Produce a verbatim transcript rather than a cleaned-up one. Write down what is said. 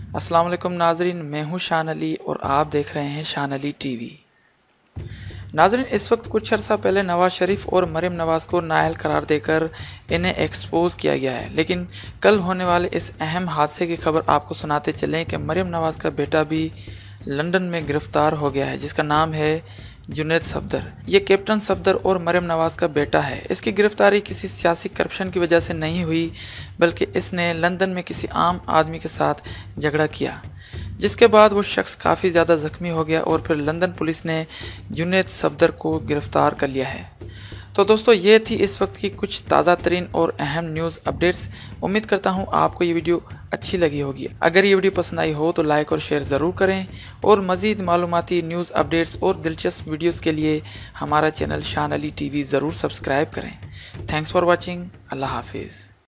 अस्सलाम वालेकुम नाजरीन, मैं हूं शान अली और आप देख रहे हैं शान अली टीवी। नाजरीन, इस वक्त कुछ अर्सा पहले नवाज शरीफ और मरीम नवाज को नाअहल करार देकर इन्हें एक्सपोज किया गया है, लेकिन कल होने वाले इस अहम हादसे की खबर आपको सुनाते चलें कि मरीम नवाज का बेटा भी लंदन में गिरफ्तार हो गया है, जिसका नाम है जुनैद सफदर। ये कैप्टन सफदर और मरीम नवाज का बेटा है। इसकी गिरफ्तारी किसी सियासी करप्शन की वजह से नहीं हुई, बल्कि इसने लंदन में किसी आम आदमी के साथ झगड़ा किया, जिसके बाद वो शख्स काफ़ी ज़्यादा ज़ख्मी हो गया और फिर लंदन पुलिस ने जुनैद सफदर को गिरफ्तार कर लिया है। तो दोस्तों, ये थी इस वक्त की कुछ ताज़ा तरीन और अहम न्यूज़ अपडेट्स। उम्मीद करता हूँ आपको ये वीडियो अच्छी लगी होगी। अगर ये वीडियो पसंद आई हो तो लाइक और शेयर ज़रूर करें और मज़ीद मालूमाती न्यूज़ अपडेट्स और दिलचस्प वीडियोज़ के लिए हमारा चैनल शान अली टीवी ज़रूर सब्सक्राइब करें। Thanks for watching. अल्लाह हाफिज़।